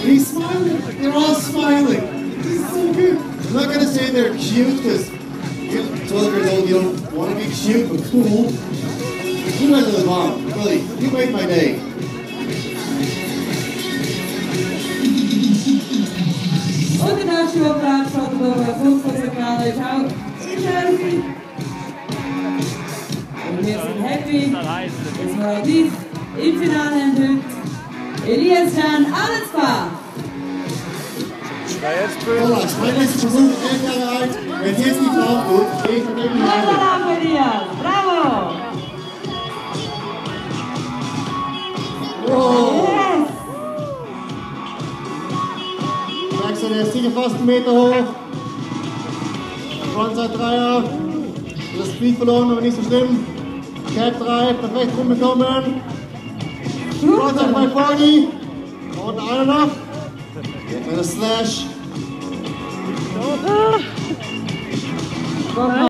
He's smiling. They're all smiling. This is so good. I'm not gonna say they're cute because 12 years old, you don't want to be cute, but cool. You guys are the bomb. Really, you made my day. Und další obrát šatové funkcionále čau. Und wir sind happy, dass wir auch dies im Finale enthüllt. Elias Jan Allensbach. Roland, mein letzter Versuch, 11 Jahre alt. Wenn es jetzt nicht laufen wird, gehe ich dagegen nach Hause. Bravo, Elias. Bravo. Wow. Yes. Wechsel, der ist sicher fast einen Meter hoch. Frontside Dreier. Das Speed verloren, aber nicht so schlimm. Cap 3, perfekt rumbekommen. Frontside 540. Und einer noch. Jetzt eine Slash.